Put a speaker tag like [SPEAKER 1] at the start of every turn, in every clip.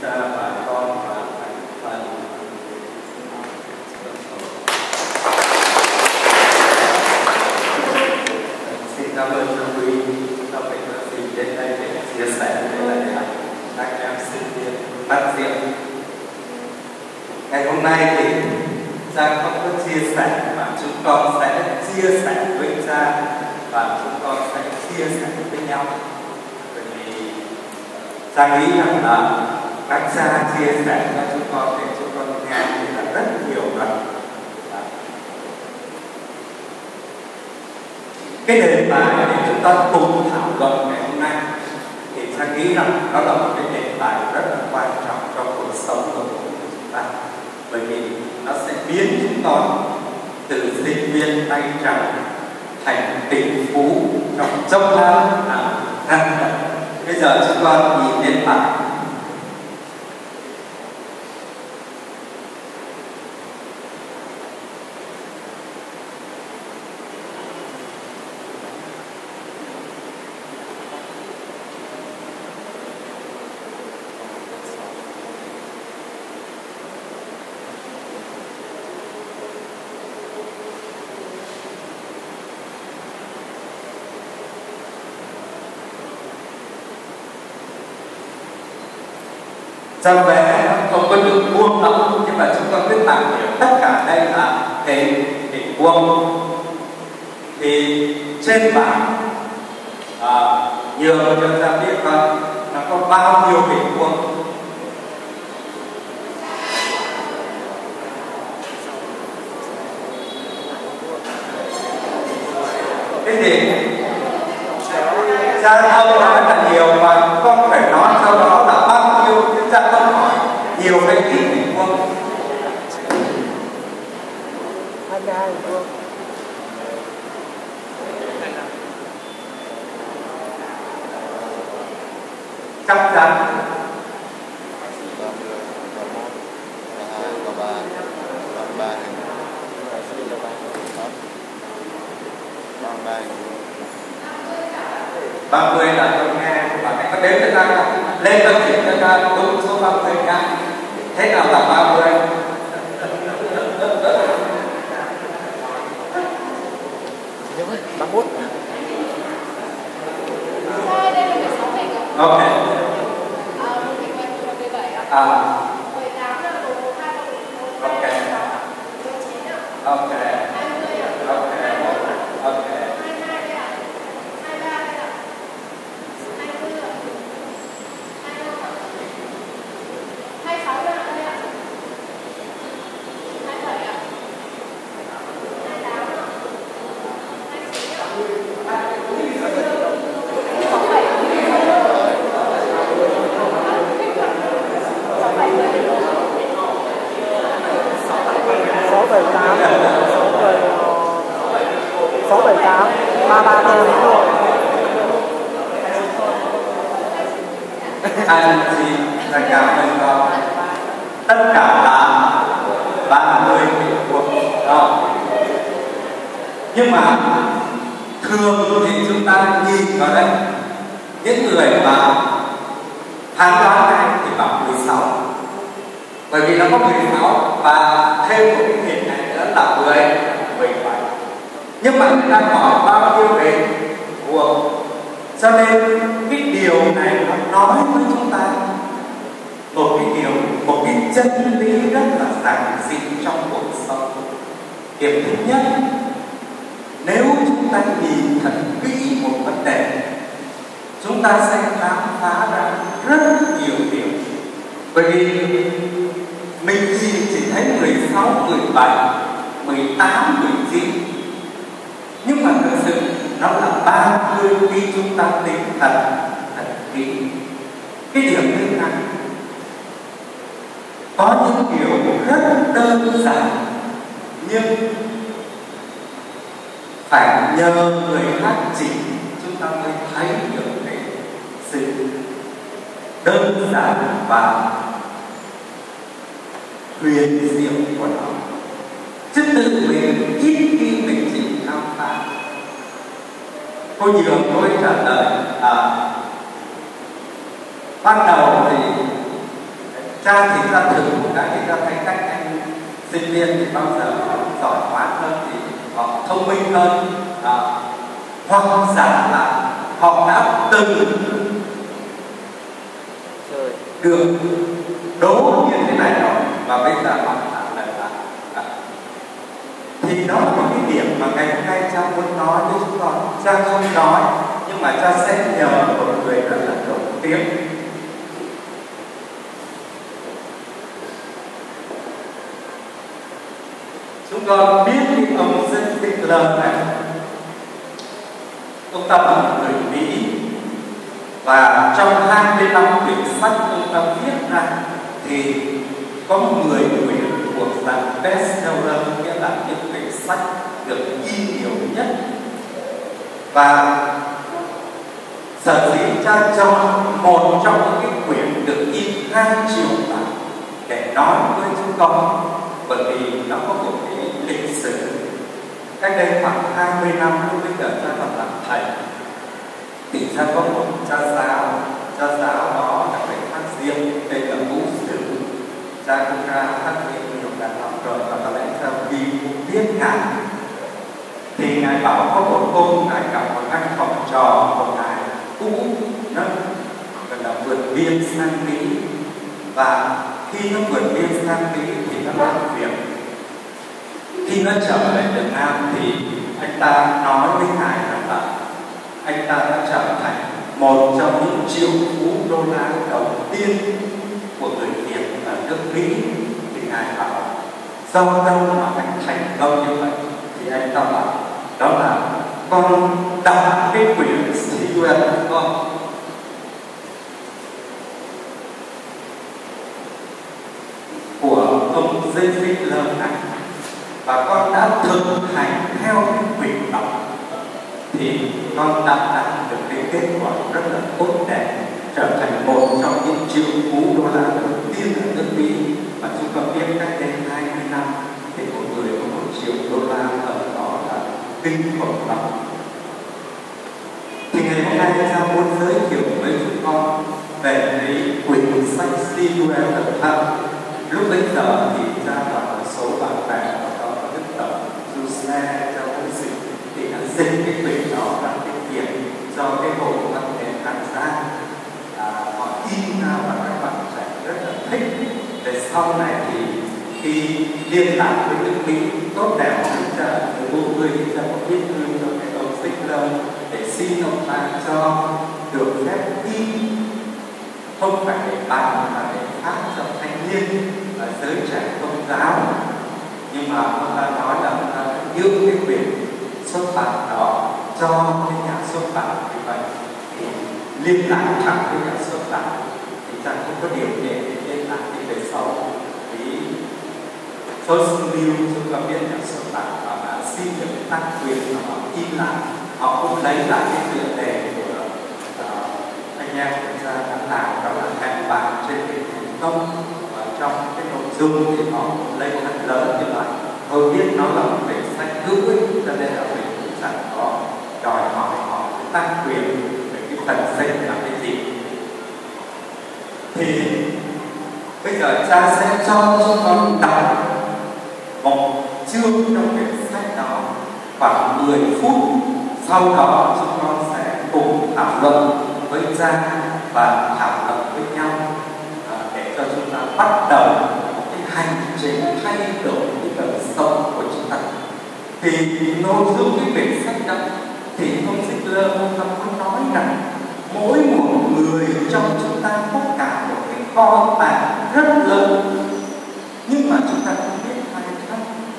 [SPEAKER 1] cha và con và thánh thần. Xin cảm ơn Chúa Quý, cho mình xin đến đây để chia sẻ với lại các em sinh viên bác Diệm. Ngày hôm nay thì Giang không có chia sẻ mà chúng con sẽ chia sẻ với cha và chúng con sẽ chia sẻ với nhau. Bởi vì Giang nghĩ rằng là các cha chia sẻ cho chúng con để chúng con nghe thì là rất nhiều lần. Cái đề tài để chúng ta cùng thảo luận ngày hôm nay thì Giang nghĩ rằng đó là một cái đề tài rất là quan trọng trong cuộc sống của chúng ta. Bởi vì nó sẽ biến chúng con từ sinh viên tay trắng thành tỷ phú trong chốc lát. Bây giờ chúng con nhìn đến bài. Trong vé không có được vuông lắm, nhưng mà chúng con biết tạm hiểu tất cả đây là hình vuông. Thì trên bảng nhường cho ta biết coi nó có bao nhiêu hình vuông. Thế thì giao thông là rất là nhiều mà con phải nói sau đó là bao nhiêu, chứ cha không hỏi nhiều hay ít hình vuông.
[SPEAKER 2] 22 hình vuông.
[SPEAKER 1] Chắc chắn. Ba mươi là tôi nghe bạn ấy có đếm cho ta không? Lên tôi chỉ cho ta đúng số 30 nha. Thế nào là 30?
[SPEAKER 2] Đúng rồi, 31.
[SPEAKER 3] Đây là 16 hình ạ.
[SPEAKER 1] Ok.
[SPEAKER 3] Một hình là 17 ạ. 18 là 1, 2, 3, 4, 5, 6, 19 ạ.
[SPEAKER 1] Ok.
[SPEAKER 3] 20 ạ.
[SPEAKER 1] Ok. Ok.
[SPEAKER 3] 22 đây ạ. 23 đây ạ. 24 ạ. 25 ạ. 26 đây ạ. 27 ạ. 28 ạ. 29 ạ.
[SPEAKER 2] 678 334.
[SPEAKER 1] Anh chị là cảm ơn con. Tất cả là 30 hình vuông đó. Nhưng mà thường thì chúng ta nhìn vào đây, những người mà phán đoán này thì bảo 16. Bởi vì nó có 16 và thêm một cái hình này nữa là 17. Nhưng mà người ta hỏi bao nhiêu hình vuông. Cho nên cái điều này nó nói với chúng ta một cái chân lý rất là giản dị trong cuộc sống. Điểm thứ nhất, nếu chúng ta nhìn thật kỹ một vấn đề, chúng ta sẽ khám phá ra rất nhiều điều. Bởi vì mình chỉ thấy 16, 17, 18, 19, nhưng mà thực sự nó là 30 khi chúng ta tính thật kỹ. Cái điểm thứ hai, có những điều rất đơn giản nhưng phải nhờ người khác chỉ chúng ta mới thấy được cái sự đơn giản và huyền diệu của nó, chứ tự mình ít khi mình chịu khám phá. Cô Nhường tôi trả lời ban đầu thì cha thì ra thử một cái thì ra thấy các anh sinh viên thì bao giờ giỏi hóa hơn, thì họ thông minh hơn, hoặc giả là họ đã từng được đố như thế này rồi và bây giờ họ trả lời là thì đó là một cái điểm mà ngày hôm nay cha muốn nói với chúng con. Cha không nói nhưng mà cha sẽ nhờ một người rất là nổi tiếng. Chúng con biết cái ông Zig này, ông ta là một người Mỹ và trong 25 quyển sách ông ta viết ra thì có 10 quyển thuộc dạng bestseller, nghĩa là những quyển sách được in nhiều nhất. Và sở dĩ cha chọn một trong những cái quyển được in 2 triệu bản để nói với chúng con, bởi vì nó có một cái lịch sử. Cách đây khoảng 20 năm lúc bây giờ cha còn làm thầy thì cha có một cha giáo đó là phải phát riêng tên là Vũ Sử. Cha cũng ra phát riêng nhiều đàn học rồi và có lẽ cha vì cũng biết ngài thì ngài bảo có một hôm ngài gặp một anh học trò của ngài cũ nó gọi là vượt biên sang Mỹ, và khi nó vượt biên sang Mỹ thì nó làm việc. Khi nó trở về Việt Nam thì anh ta nói với ngài rằng là anh ta đã trở thành một trong những triệu phú đô la đầu tiên của người Việt ở nước Mỹ. Thì ngài bảo do đâu mà anh thành công như vậy? Thì anh ta bảo đó là con đọc cái quyển Stewart của con. Của ông Zig này, và con đã thực hành theo cái quyển đọc thì con đã đạt được cái kết quả rất là tốt đẹp, trở thành một trong những triệu phú đô la đầu tiên ở nước Mỹ. Mà chúng ta biết cách đây 20 năm thì một người có 1 triệu đô la ở đó là kinh khủng lắm. Thì ngày hôm nay cha muốn giới thiệu với chúng con về cái quyển sách Stewart Thâm. Lúc bấy giờ thì cha và một số bạn bè ở đó có đức tổng Giuse cho quân sự thì đã dịch cái quyển đó ra tiếng Việt do cái hội văn nghệ An Giang, họ in ra và các bạn trẻ rất là thích. Về sau này thì khi liên lạc với nước Mỹ tốt đẹp chúng ta từ bộ người thì cha có viết thư cho cái ông Zig để xin ông ta cho được phép in, không phải để bán mà để phát cho thanh niên và giới trẻ công giáo. Nhưng mà ông ta nói là ông ta giữ cái quyền xuất bản đó cho cái nhà xuất bản. Vì vậy thì liên lạc thẳng với nhà xuất bản thì ta không có điều kiện để liên lạc về sau. Vì First New chúng ta biết nhà xuất bản họ đã xin được tác quyền và họ in lại, họ cũng lấy lại cái tựa đề của anh em của ta đã làm, đó là hẹn bạn trên cái thành công. Và trong cái nội dung thì họ lấy thật lớn như vậy. Tôi biết nó là một quyển sách hữu ích, cho nên là mình cũng chẳng có đòi hỏi họ tác quyền về cái phần sách là cái gì. Thì bây giờ cha sẽ cho chúng con đọc một chương trong quyển sách đó khoảng 10 phút. Sau đó chúng con sẽ cùng thảo luận với cha và thảo luận với nhau để cho chúng ta bắt đầu một cái hành trình thay đổi cái đời sống của chúng ta. Thì nội dung cái quyển sách đó thì ông Zig ông ta muốn nói rằng mỗi một người trong chúng ta có cả một cái kho tàng rất lớn, nhưng mà chúng ta không biết khai thác.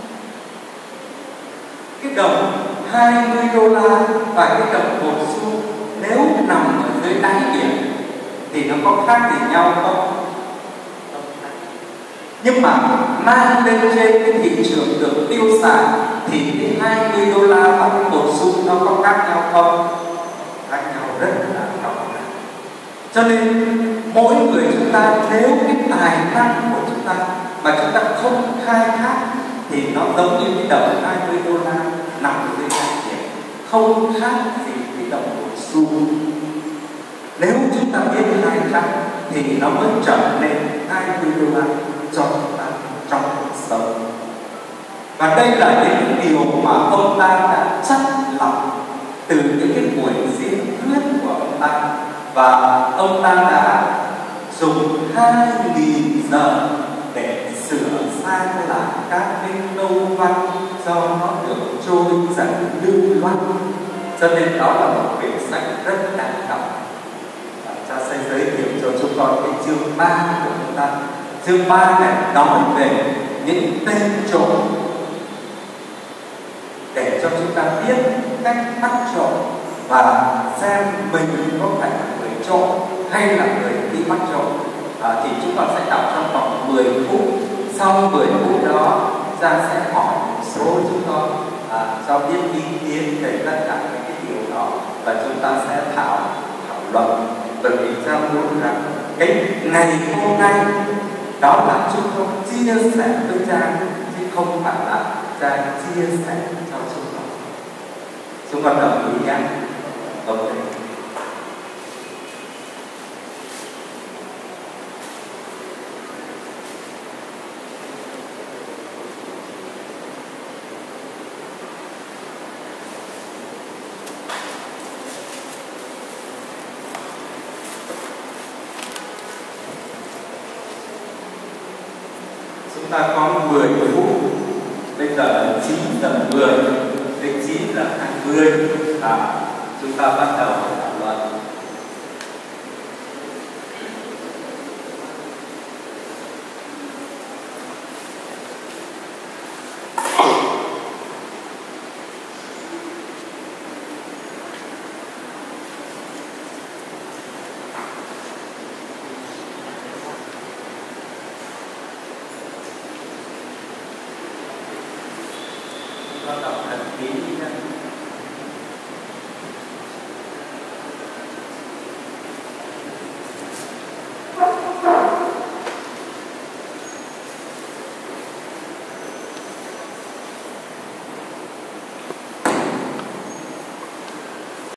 [SPEAKER 1] Cái đồng 20 đô la và cái đồng 1 xu nếu nằm ở dưới đáy biển thì nó có khác gì nhau không? Nhưng mà mang lên trên cái thị trường được tiêu xài thì cái 20 đô la và cái 1 xu nó có khác nhau không? Khác nhau rất là rõ ràng. Cho nên mỗi người chúng ta nếu cái tài năng của chúng ta mà chúng ta không khai thác thì nó giống như cái đồng 20 đô la nằm dưới đáy biển, không khác gì cái đồng 1 xu. Nếu chúng ta biết hai khác thì nó mới trở nên hai quy luật cho chúng ta trong cuộc sống. Và đây là những điều mà ông ta đã chắt lọc từ những cái buổi diễn thuyết của ông ta, và ông ta đã dùng 2.000 giờ để sửa sang lại các cái câu văn cho nó được trôi chảy lưu loát. Cho nên đó là một quyển sách rất đáng đọc. Cha sẽ giới thiệu cho chúng con cái chương 3 của chúng ta. Chương 3 này nói về những tên trộm để cho chúng ta biết cách bắt trộm và xem mình có phải là người trộm hay là người đi bắt trộm. Thì chúng con sẽ đọc trong vòng 10 phút. Sau 10 phút đó, cha sẽ hỏi một số chúng con cho biết ý kiến về tất cả những cái điều đó, và chúng ta sẽ thảo luận. Bởi vì cha muốn rằng cái ngày hôm nay đó là chúng con chia sẻ với cha, chứ không phải là cha chia sẻ cho chúng con. Chúng con đồng ý nhé. Ok. Chúng ta có 10 phút. Bây giờ là 9 giờ 10, đến 9 giờ 20 chúng ta bắt đầu thảo luận. Đọc thật kỹ